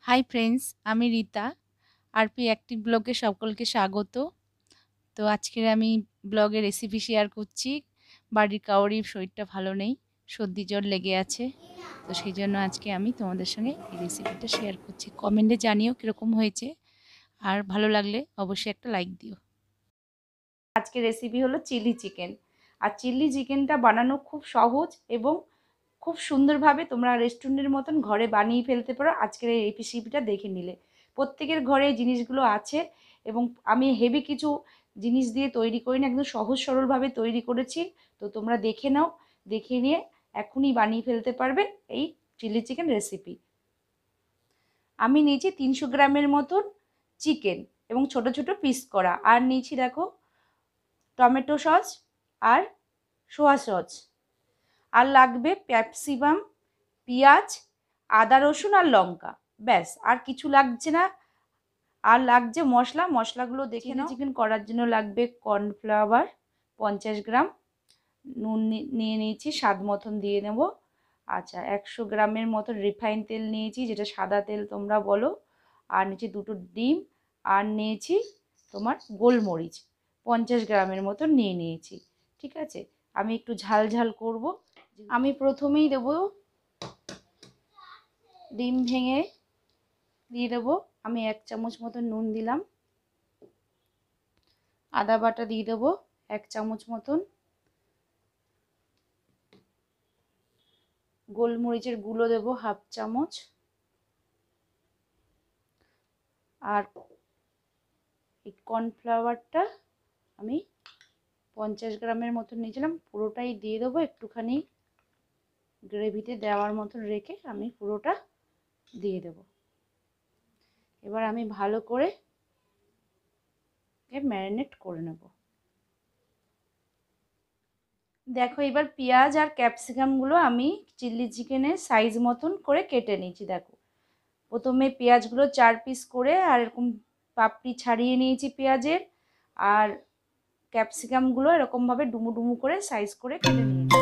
Hi friends, আমি Rita. RP active ব্লগে সকলকে স্বাগত। তো আজকের আমি ব্লগে রেসিপি শেয়ার করছি। বাড়ির কারোরই শরীরটা ভালো নেই, সর্দি জ্বর লেগে আছে। তো সেই জন্য আজকে আমি তোমাদের সঙ্গে এই রেসিপিটা শেয়ার করছি। কমেন্টে জানিও কীরকম হয়েছে, আর ভালো লাগলে অবশ্যই একটা লাইক দিও। আজকের রেসিপি হলো চিলি চিকেন। আর চিলি চিকেনটা বানানো খুব সহজ এবং খুব সুন্দরভাবে তোমরা রেস্টুরেন্টের মতন ঘরে বানিয়ে ফেলতে পারো। আজকের এই রেসিপিটা দেখে নিলে প্রত্যেকের ঘরে এই জিনিসগুলো আছে, এবং আমি হেভি কিছু জিনিস দিয়ে তৈরি করি না, একদম সহজ সরলভাবে তৈরি করেছি। তো তোমরা দেখে নাও, দেখে নিয়ে এখনই বানিয়ে ফেলতে পারবে এই চিলি চিকেন রেসিপি। আমি নিয়েছি 300 গ্রামের মতন চিকেন এবং ছোট ছোট পিস করা, আর নিয়েছি দেখো টমেটো সস আর সোয়া সস, আর লাগবে ক্যাপসিকাম, পেঁয়াজ, আদা রসুন আর লঙ্কা, ব্যাস আর কিছু লাগছে না। আর লাগছে মশলাগুলো দেখে নাও। চিকেন করার জন্য লাগবে কর্নফ্লাওয়ার 50 গ্রাম, নুন নিয়ে নিয়েছি স্বাদ মতন দিয়ে নেব। আচ্ছা, 100 গ্রামের মতন রিফাইন তেল নিয়েছি, যেটা সাদা তেল তোমরা বলো। আর নিয়েছি 2টো ডিম, আর নিয়েছি তোমার গোলমরিচ 50 গ্রামের মতন নিয়েছি। ঠিক আছে, আমি একটু ঝাল ঝাল করব। আমি প্রথমেই দেবো ডিম ভেঙে দিয়ে দেবো। আমি 1 চামচ মতন নুন দিলাম, আদা বাটা দিয়ে দেবো 1 চামচ মতন, গোলমরিচের গুঁড়ো দেবো 1/2 চামচ, আর এই কর্নফ্লাওয়ারটা আমি 50 গ্রামের মতন নিয়েছিলাম, পুরোটাই দিয়ে দেবো। একটুখানি গ্রেভিতে দেওয়ার মতন রেখে আমি পুরোটা দিয়ে দেব। এবার আমি ভালো করে ম্যারিনেট করে নেব। দেখো, এবার পেঁয়াজ আর ক্যাপসিকামগুলো আমি চিলি চিকেনের সাইজ মতন করে কেটে নিয়েছি। দেখো, প্রথমে পেঁয়াজগুলো 4 পিস করে আর এরকম পাপড়ি ছাড়িয়ে নিয়েছি পেঁয়াজের, আর ক্যাপসিকামগুলো এরকমভাবে ডুমু ডুমু করে সাইজ করে কেটে নিয়েছি।